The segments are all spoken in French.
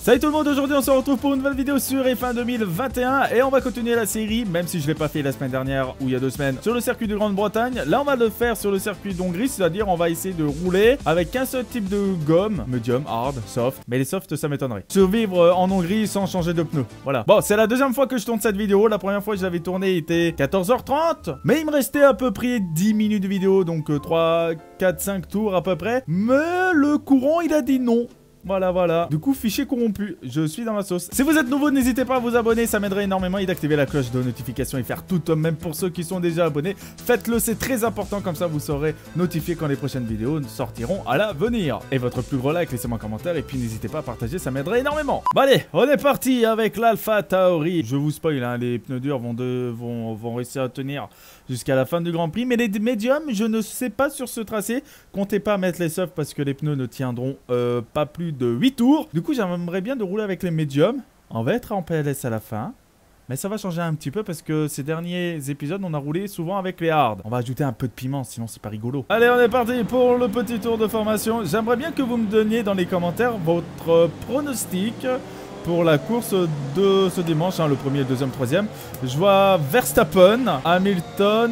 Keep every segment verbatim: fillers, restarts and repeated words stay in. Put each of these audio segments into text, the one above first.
Salut tout le monde, aujourd'hui on se retrouve pour une nouvelle vidéo sur F un deux mille vingt et un et on va continuer la série, même si je l'ai pas fait la semaine dernière ou il y a deux semaines, sur le circuit de Grande-Bretagne. Là on va le faire sur le circuit d'Hongrie, c'est-à-dire on va essayer de rouler avec un seul type de gomme, medium, hard, soft, mais les softs ça m'étonnerait. Survivre en Hongrie sans changer de pneus, voilà. Bon, c'est la deuxième fois que je tourne cette vidéo, la première fois que je l'avais tournée il était quatorze heures trente, mais il me restait à peu près dix minutes de vidéo, donc trois, quatre, cinq tours à peu près, mais le courant il a dit non. Voilà, voilà. Du coup, fichier corrompu. Je suis dans la sauce. Si vous êtes nouveau, n'hésitez pas à vous abonner. Ça m'aiderait énormément. Et d'activer la cloche de notification et faire tout, même pour ceux qui sont déjà abonnés. Faites-le, c'est très important. Comme ça, vous serez notifié quand les prochaines vidéos sortiront à l'avenir. Et votre plus gros like, laissez-moi un commentaire. Et puis, n'hésitez pas à partager. Ça m'aiderait énormément. Bon, allez, on est parti avec l'Alpha Tauri. Je vous spoil, hein, les pneus durs vont, de, vont, vont réussir à tenir jusqu'à la fin du Grand Prix. Mais les médiums, je ne sais pas sur ce tracé. Comptez pas mettre les softs parce que les pneus ne tiendront euh, pas plus de huit tours. Du coup, j'aimerais bien de rouler avec les médiums. On va être en P L S à la fin. Mais ça va changer un petit peu parce que ces derniers épisodes, on a roulé souvent avec les hards. On va ajouter un peu de piment, sinon c'est pas rigolo. Allez, on est parti pour le petit tour de formation. J'aimerais bien que vous me donniez dans les commentaires votre pronostic pour la course de ce dimanche, hein, le premier, le deuxième, le troisième. Je vois Verstappen, Hamilton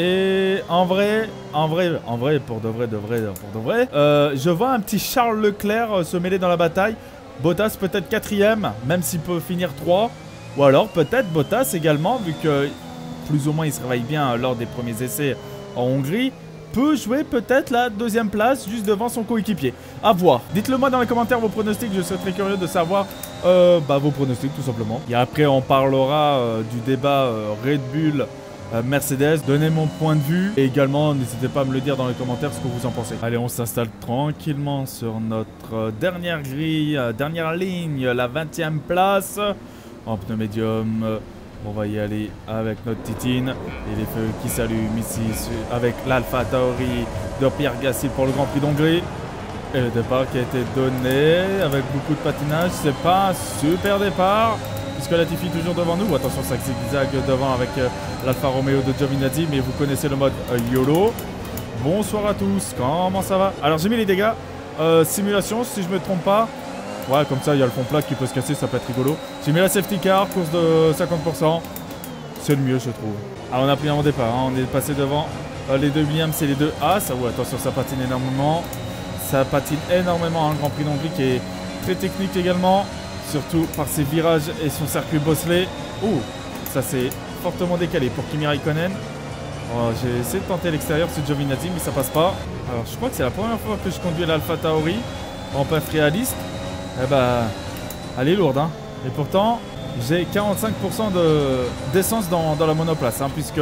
et en vrai, en vrai, en vrai, pour de vrai, de vrai, pour de vrai, euh, je vois un petit Charles Leclerc se mêler dans la bataille. Bottas peut-être quatrième, même s'il peut finir trois. Ou alors peut-être Bottas également, vu que plus ou moins il se réveille bien lors des premiers essais en Hongrie, peut jouer peut-être la deuxième place juste devant son coéquipier. À voir. Dites-le moi dans les commentaires vos pronostics, je serais très curieux de savoir euh, bah, vos pronostics tout simplement. Et après on parlera euh, du débat euh, Red Bull euh, Mercedes. Donnez mon point de vue et également n'hésitez pas à me le dire dans les commentaires ce que vous en pensez. Allez, on s'installe tranquillement sur notre euh, dernière grille, euh, dernière ligne, la vingtième place en pneu médium. Euh, On va y aller avec notre Titine et les feux qui s'allument ici avec l'Alpha Tauri de Pierre Gasly pour le Grand Prix d'Hongrie. Et le départ qui a été donné avec beaucoup de patinage. C'est pas un super départ puisque Latifi toujours devant nous. Attention, ça zigzag devant avec euh, l'Alfa Romeo de Giovinazzi, mais vous connaissez le mode euh, YOLO. Bonsoir à tous, comment ça va? Alors j'ai mis les dégâts. Euh, simulation si je me trompe pas. Ouais, comme ça, il y a le fond plat qui peut se casser, ça peut être rigolo. J'ai mis la safety car, course de cinquante pour cent. C'est le mieux, je trouve. Ah, on a pris un bon départ, hein. On est passé devant euh, les deux Williams et les deux A. Ça, ouais, attention, ça patine énormément. Ça patine énormément, un hein, Grand Prix d'Hongrie qui est très technique également. Surtout par ses virages et son circuit bosselé. Ouh, ça c'est fortement décalé pour Kimi Raikkonen. Oh, j'ai essayé de tenter l'extérieur sur Giovinazzi, mais ça passe pas. Alors, je crois que c'est la première fois que je conduis l'Alpha Tauri en paf réaliste. Eh bah, elle est lourde, hein. Et pourtant, j'ai quarante-cinq pour cent d'essence dans, dans la monoplace, hein, puisque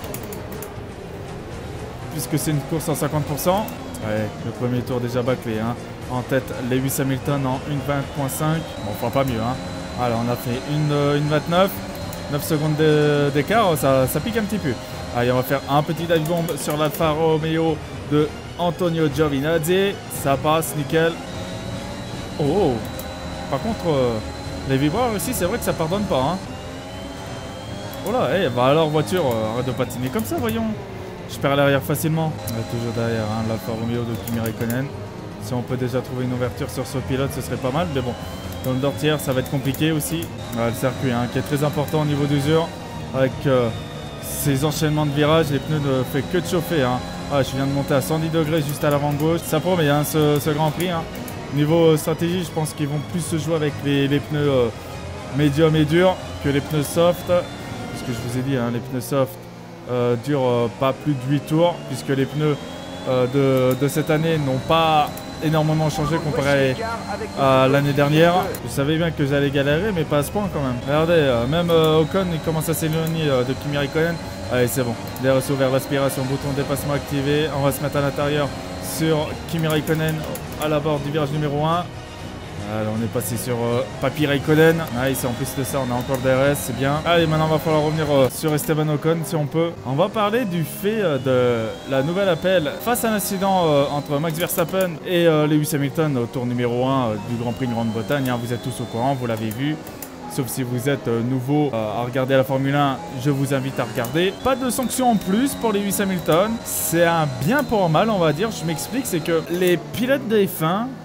puisque c'est une course en cinquante pour cent. Ouais, le premier tour déjà bâclé, hein. En tête, Lewis Hamilton en une vingt point cinq. Bon, on fera pas mieux, hein. Alors, on a fait une, une vingt-neuf. neuf secondes d'écart, ça, ça pique un petit peu. Allez, on va faire un petit dive bomb sur l'Alfa Romeo de Antonio Giovinazzi. Ça passe, nickel. Oh, par contre, euh, les vibreurs ici, c'est vrai que ça pardonne pas, hein. Oh là, hey, bah alors voiture, euh, arrête de patiner comme ça, voyons. Je perds l'arrière facilement. On est toujours derrière, hein, l'Alfa Romeo de Kimi Raikkonen. Si on peut déjà trouver une ouverture sur ce pilote, ce serait pas mal, mais bon, dans le dortière, ça va être compliqué aussi. Ah, le circuit, hein, qui est très important au niveau d'usure, avec euh, ces enchaînements de virages, les pneus ne font que de chauffer, hein. Ah, je viens de monter à cent dix degrés juste à l'avant gauche. Ça promet, hein, ce, ce Grand Prix, hein. Niveau stratégie, je pense qu'ils vont plus se jouer avec les, les pneus euh, médium et durs que les pneus soft. Parce que je vous ai dit, hein, les pneus soft euh, durent euh, pas plus de huit tours. Puisque les pneus euh, de, de cette année n'ont pas énormément changé comparé à l'année dernière. Je savais bien que j'allais galérer, mais pas à ce point quand même. Regardez, euh, même euh, Ocon il commence à s'éloigner euh, de Kimi Raikkonen. Allez, c'est bon. L'air est ouvert, l'aspiration, bouton de dépassement activé. On va se mettre à l'intérieur sur Kimi Raikkonen à la barre du virage numéro un. Alors, on est passé sur euh, Papy Raikkonen. Nice, en plus de ça, on a encore le D R S, c'est bien. Allez, maintenant, il va falloir revenir euh, sur Esteban Ocon, si on peut. On va parler du fait euh, de la nouvelle appel face à l'incident euh, entre Max Verstappen et euh, Lewis Hamilton au tour numéro un euh, du Grand Prix de Grande-Bretagne. Hein, vous êtes tous au courant, vous l'avez vu. Sauf si vous êtes euh, nouveau euh, à regarder la Formule un, je vous invite à regarder. Pas de sanctions en plus pour Lewis Hamilton. C'est un bien pour un mal, on va dire. Je m'explique, c'est que les pilotes de F un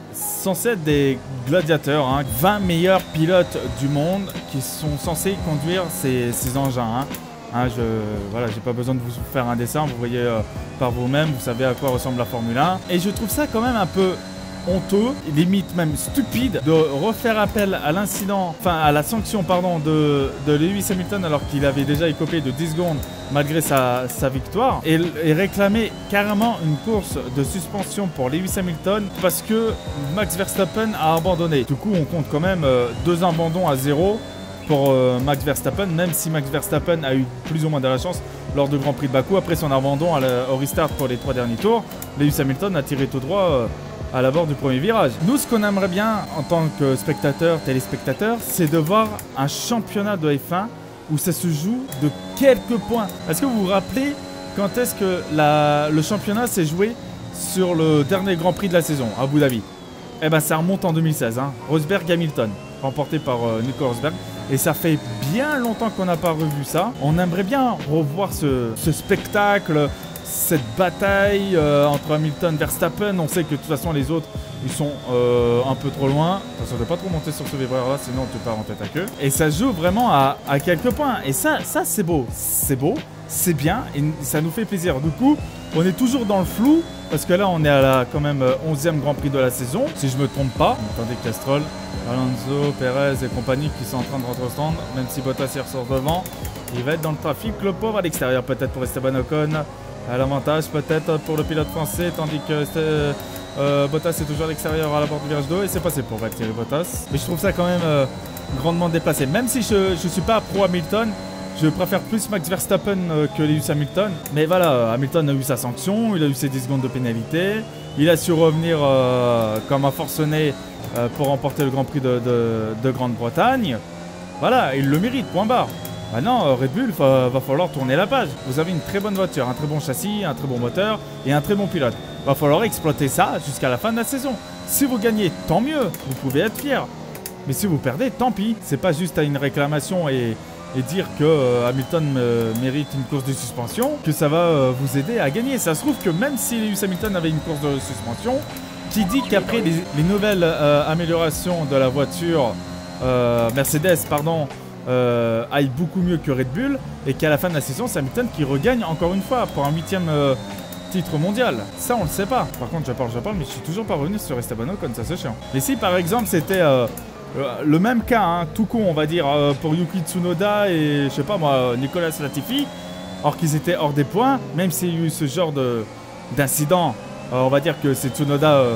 censés être des gladiateurs, hein. vingt meilleurs pilotes du monde qui sont censés conduire ces, ces engins. Hein. Hein, je voilà, j'ai pas besoin de vous faire un dessin, vous voyez euh, par vous-même, vous savez à quoi ressemble la Formule un. Et je trouve ça quand même un peu honteux, limite même stupide, de refaire appel à l'incident, enfin à la sanction pardon de, de Lewis Hamilton alors qu'il avait déjà écopé de dix secondes malgré sa, sa victoire et, et réclamer carrément une course de suspension pour Lewis Hamilton parce que Max Verstappen a abandonné. Du coup on compte quand même euh, deux abandons à zéro pour euh, Max Verstappen, même si Max Verstappen a eu plus ou moins de la chance lors du Grand Prix de Bakou. Après son abandon à la, au restart pour les trois derniers tours, Lewis Hamilton a tiré tout droit euh, à la bord du premier virage. Nous, ce qu'on aimerait bien en tant que spectateur, téléspectateur, c'est de voir un championnat de F un où ça se joue de quelques points. Est-ce que vous vous rappelez quand est-ce que la, le championnat s'est joué sur le dernier Grand Prix de la saison, à Abu Dhabi? Eh ben ça remonte en deux mille seize, hein. Rosberg-Hamilton, remporté par euh, Nico Rosberg. Et ça fait bien longtemps qu'on n'a pas revu ça. On aimerait bien revoir ce, ce spectacle, cette bataille euh, entre Hamilton et Verstappen. On sait que de toute façon les autres ils sont euh, un peu trop loin. Attention de ne pas trop monter sur ce vibreur là, sinon tu pars en tête à queue. Et ça se joue vraiment à, à quelques points. Et ça, ça c'est beau. C'est beau, c'est bien et ça nous fait plaisir. Du coup, on est toujours dans le flou. Parce que là on est à la quand même onzième Grand Prix de la saison, si je me trompe pas. Attendez Castrol, Alonso, Perez et compagnie qui sont en train de rentrer au stand. Même si Bottas y ressort devant, il va être dans le trafic, le pauvre à l'extérieur peut-être pour Esteban Ocon. À l'avantage peut-être pour le pilote français, tandis que euh, Bottas est toujours à l'extérieur à la bord du virage deux. Et c'est passé pour Valtteri Bottas. Mais je trouve ça quand même euh, grandement déplacé. Même si je ne suis pas pro Hamilton, je préfère plus Max Verstappen que Lewis Hamilton. Mais voilà, Hamilton a eu sa sanction, il a eu ses dix secondes de pénalité. Il a su revenir euh, comme un forcené euh, pour remporter le Grand Prix de, de, de Grande-Bretagne. Voilà, il le mérite, point barre. Maintenant, Red Bull, va, va falloir tourner la page. Vous avez une très bonne voiture, un très bon châssis, un très bon moteur et un très bon pilote. Va falloir exploiter ça jusqu'à la fin de la saison. Si vous gagnez, tant mieux, vous pouvez être fier. Mais si vous perdez, tant pis. C'est pas juste à une réclamation et... et dire que euh, Hamilton euh, mérite une course de suspension, que ça va euh, vous aider à gagner. Ça se trouve que même si Lewis Hamilton avait une course de suspension, qui dit qu'après les, les nouvelles euh, améliorations de la voiture euh, Mercedes, pardon, euh, aille beaucoup mieux que Red Bull, et qu'à la fin de la saison, c'est Hamilton qui regagne encore une fois pour un huitième euh, titre mondial. Ça, on le sait pas. Par contre, je parle, je parle, mais je suis toujours pas revenu sur Esteban Ocon, ça c'est chiant. Mais si par exemple c'était... Euh, le même cas, hein, tout con on va dire, euh, pour Yuki Tsunoda et je sais pas moi, Nicolas Latifi, alors qu'ils étaient hors des points, même s'il y a eu ce genre d'incident, euh, on va dire que c'est Tsunoda euh,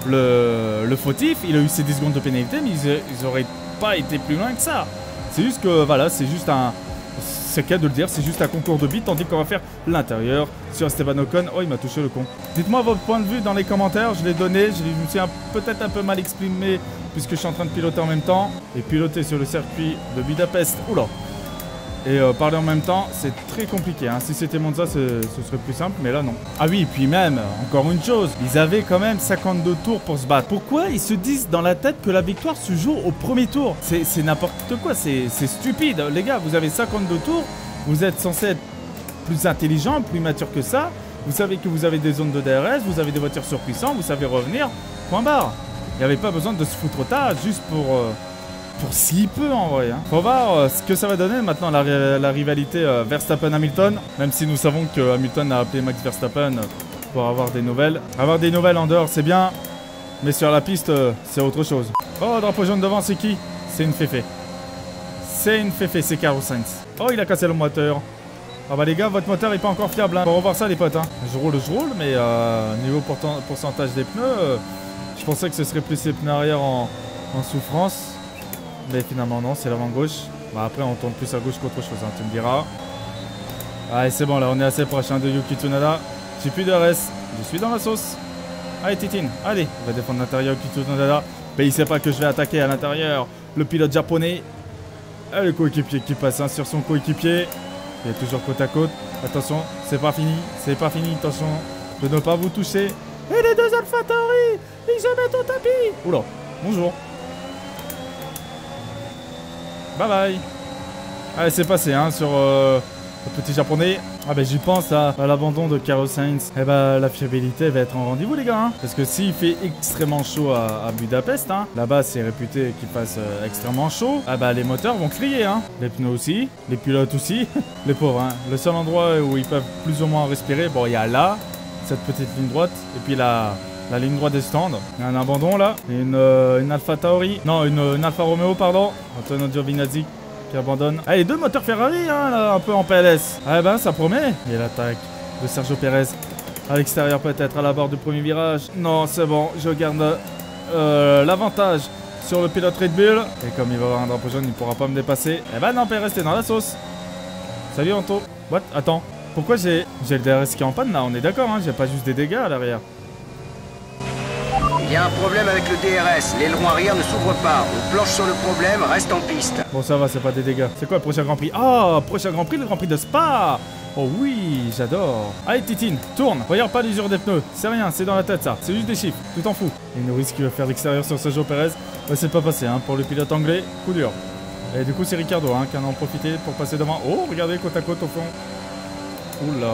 le, le fautif, il a eu ses dix secondes de pénalité, mais ils, ils auraient pas été plus loin que ça. C'est juste que voilà, c'est juste un... C'est le cas de le dire, c'est juste un concours de bits, tandis qu'on va faire l'intérieur sur Esteban Ocon. Oh, il m'a touché le con. Dites-moi votre point de vue dans les commentaires, je l'ai donné, je me suis peut-être un peu mal exprimé puisque je suis en train de piloter en même temps. Et piloter sur le circuit de Budapest, oula. Et euh, parler en même temps, c'est très compliqué. Hein. Si c'était Monza, ce serait plus simple, mais là non. Ah oui, et puis même, encore une chose, ils avaient quand même cinquante-deux tours pour se battre. Pourquoi ils se disent dans la tête que la victoire se joue au premier tour? C'est n'importe quoi, c'est stupide. Les gars, vous avez cinquante-deux tours, vous êtes censé être plus intelligent, plus mature que ça. Vous savez que vous avez des zones de D R S, vous avez des voitures surpuissantes, vous savez revenir, point barre. Il n'y avait pas besoin de se foutre au tas juste pour... Euh, Pour si peu en vrai. Hein. Faut voir euh, ce que ça va donner maintenant la, la rivalité euh, Verstappen-Hamilton. Même si nous savons que Hamilton a appelé Max Verstappen pour avoir des nouvelles. Avoir des nouvelles en dehors c'est bien. Mais sur la piste euh, c'est autre chose. Oh, drapeau jaune devant, c'est qui? C'est une féfé. C'est une féfé, c'est Carlos Sainz. Oh, il a cassé le moteur. Ah bah les gars, votre moteur est pas encore fiable. Hein. Faut revoir ça les potes. Hein. Je roule, je roule. Mais euh, niveau pourcentage des pneus, euh, je pensais que ce serait plus les pneus arrière en, en souffrance. Mais finalement non, c'est l'avant gauche. Bah après on tourne plus à gauche qu'autre chose, hein, tu me diras. Allez c'est bon là, on est assez proche hein, de Yuki Tsunoda. J'ai plus de R S, je suis dans la sauce. Allez Titine, allez, on va défendre l'intérieur Yuki Tsunoda. Mais il sait pas que je vais attaquer à l'intérieur le pilote japonais. Et le coéquipier qui passe hein, sur son coéquipier. Il est toujours côte à côte. Attention, c'est pas fini, c'est pas fini, attention de ne pas vous toucher. Et les deux AlphaTauri, ils se mettent au tapis. Oula, bonjour. Bye bye. Allez c'est passé hein, sur, euh, Le petit japonais. Ah bah j'y pense à, à l'abandon de Carlos Sainz. Eh bah la fiabilité va être en rendez-vous les gars. Hein. Parce que s'il fait extrêmement chaud à, à Budapest, hein, là-bas c'est réputé qu'il fasse euh, extrêmement chaud. Ah bah les moteurs vont crier. Hein. Les pneus aussi, les pilotes aussi. Les pauvres. Hein. Le seul endroit où ils peuvent plus ou moins respirer, bon il y a là, cette petite ligne droite. Et puis là... La ligne droite des stands. Il y a un abandon là. Et une, euh, une Alfa Tauri. Non, une, une Alfa Romeo, pardon. Antonio Giovinazzi qui abandonne. Ah, les deux moteurs Ferrari, hein, là, un peu en P L S. Ah, ben, ça promet. Et l'attaque de Sergio Pérez. À l'extérieur, peut-être, à la barre du premier virage. Non, c'est bon. Je garde euh, l'avantage sur le pilote Red Bull. Et comme il va avoir un drapeau jaune, il ne pourra pas me dépasser. Eh ben, non, Pérez, t'es dans la sauce. Salut, Anto. What? Attends. Pourquoi j'ai le D R S qui est en panne là? On est d'accord, hein? J'ai pas juste des dégâts à l'arrière. Il y a un problème avec le D R S, l'aileron arrière ne s'ouvre pas. On planche sur le problème, reste en piste. Bon ça va, c'est pas des dégâts. C'est quoi le prochain Grand Prix? Ah, oh, prochain Grand Prix, le Grand Prix de Spa. Oh oui, j'adore. Allez Titine, tourne. Regarde pas l'usure des pneus. C'est rien, c'est dans la tête ça. C'est juste des chiffres, tu t'en fous. Et Norris qui va faire l'extérieur sur Sergio Pérez. Bah, c'est pas passé hein, pour le pilote anglais. Coup dur. Et du coup c'est Ricardo hein, qui en a profité pour passer devant. Oh, regardez côte à côte au fond. Oula.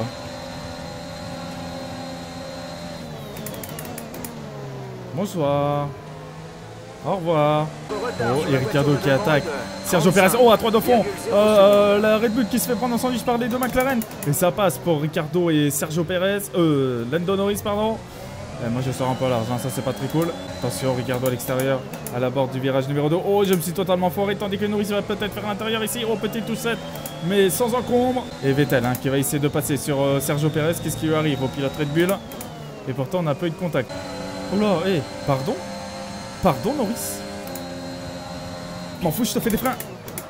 Bonsoir. Au revoir. Oh, et Ricardo qui attaque. Sergio Pérez. Oh, à trois de fond. Euh, la Red Bull qui se fait prendre en sandwich par les deux McLaren. Et ça passe pour Ricardo et Sergio Pérez. Euh, Lando Norris, pardon. Et moi, je sors un peu large. Hein, ça, c'est pas très cool. Attention, Ricardo à l'extérieur. À la bord du virage numéro deux. Oh, je me suis totalement foiré. Tandis que Norris va peut-être faire l'intérieur ici. Oh, petite touchette. Mais sans encombre. Et Vettel hein, qui va essayer de passer sur euh, Sergio Pérez. Qu'est-ce qui lui arrive au pilote Red Bull? Et pourtant, on n'a pas eu de contact. Oh là, hé, hey, pardon? Pardon, Norris? M'en fous, je te fais des freins.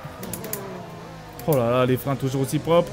Oh là là, les freins toujours aussi propres.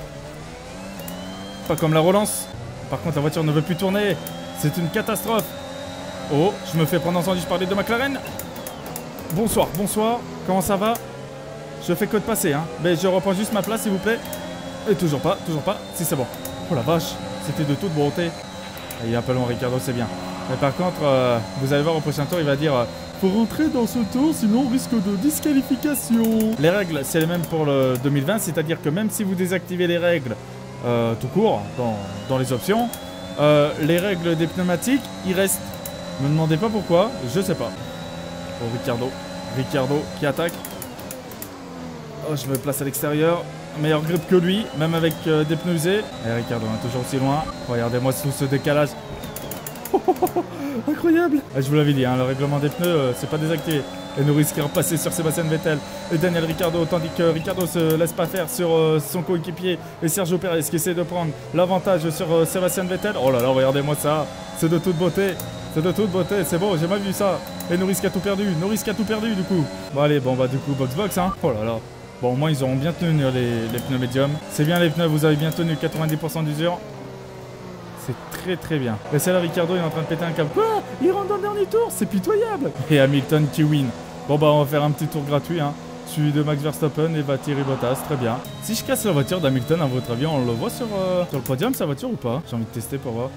Pas comme la relance. Par contre, la voiture ne veut plus tourner. C'est une catastrophe. Oh, je me fais prendre en sandwich par les deux McLaren. Bonsoir, bonsoir. Comment ça va? Je fais que de passer, hein. Mais je reprends juste ma place, s'il vous plaît. Et toujours pas, toujours pas. Si, c'est bon. Oh la vache, c'était de toute beauté. Il est un peu long, Ricardo, c'est bien. Mais par contre, euh, vous allez voir au prochain tour, il va dire euh, faut rentrer dans ce tour, sinon on risque de disqualification. Les règles, c'est les mêmes pour le deux mille vingt, c'est-à-dire que même si vous désactivez les règles euh, tout court, dans, dans les options, euh, les règles des pneumatiques, ils restent. Ne me demandez pas pourquoi, je sais pas. Oh, Ricardo. Ricardo qui attaque. Oh, je me place à l'extérieur. Meilleur grip que lui, même avec euh, des pneus usés. Et Ricardo, hein, toujours aussi loin. Regardez-moi tout ce décalage. Incroyable. Je vous l'avais dit, hein, le règlement des pneus, euh, c'est pas désactivé. Et Norris qui est repassé sur Sébastien Vettel et Daniel Ricciardo, tandis que Ricciardo se laisse pas faire sur euh, son coéquipier et Sergio Pérez qui essaie de prendre l'avantage sur euh, Sébastien Vettel. Oh là là, regardez-moi ça, c'est de toute beauté. C'est de toute beauté, c'est beau, j'ai mal vu ça. Et Norris qui a tout perdu, Norris qui a tout perdu du coup. Bon allez, bon bah du coup box box hein. Oh là là. Bon au moins ils auront bien tenu les, les pneus médium. C'est bien les pneus, vous avez bien tenu quatre-vingt-dix pour cent d'usure. C'est très très bien. Et c'est là Ricardo, il est en train de péter un câble. Quoi? Il rentre dans le dernier tour, c'est pitoyable. Et Hamilton qui win. Bon bah on va faire un petit tour gratuit hein. Suivi de Max Verstappen et Valtteri Bottas, très bien. Si je casse la voiture d'Hamilton, à votre avis, on le voit sur, euh, sur le podium sa voiture ou pas? J'ai envie de tester pour voir.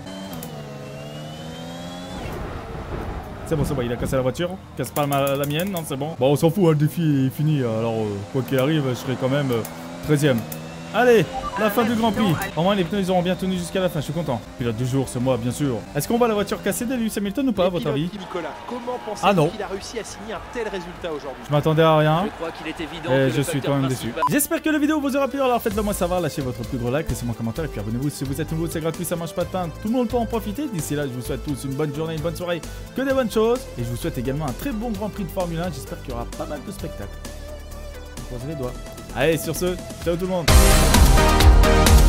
C'est bon, c'est bon, il a cassé la voiture. Casse pas la, la mienne, non, c'est bon. Bon, on s'en fout, hein, le défi est fini. Alors, euh, quoi qu'il arrive, je serai quand même euh, treizième. Allez, la fin du Grand Prix. Au moins, les pneus, ils auront bien tenu jusqu'à la fin, je suis content. Pilote du jour, c'est moi, bien sûr. Est-ce qu'on voit la voiture cassée de Lewis Hamilton ou pas, à votre avis? Nicolas, comment pensez-vous ah non. qu'il a réussi à signer un tel résultat aujourd'hui? Je m'attendais à rien. Je crois qu'il est évident et que je suis quand même déçu. J'espère que la vidéo vous aura plu, alors faites-le moi savoir, lâchez votre plus gros like, laissez-moi un commentaire et puis abonnez-vous si vous êtes nouveau, c'est gratuit, ça mange pas de pain. Tout le monde peut en profiter. D'ici là, je vous souhaite tous une bonne journée, une bonne soirée, que des bonnes choses. Et je vous souhaite également un très bon Grand Prix de Formule un. J'espère qu'il y aura pas mal de spectacles. Croisez les doigts. Allez, sur ce, ciao tout le monde.